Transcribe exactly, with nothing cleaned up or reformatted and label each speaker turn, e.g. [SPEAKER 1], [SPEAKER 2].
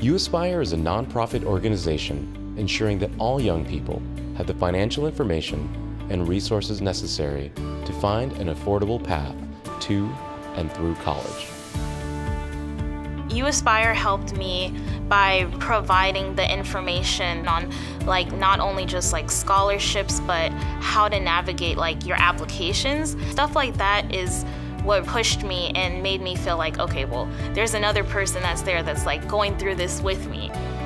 [SPEAKER 1] uAspire is a nonprofit organization ensuring that all young people have the financial information and resources necessary to find an affordable path to and through college.
[SPEAKER 2] uAspire helped me by providing the information on like not only just like scholarships, but how to navigate like your applications. Stuff like that is what pushed me and made me feel like, okay, well, there's another person that's there that's like going through this with me.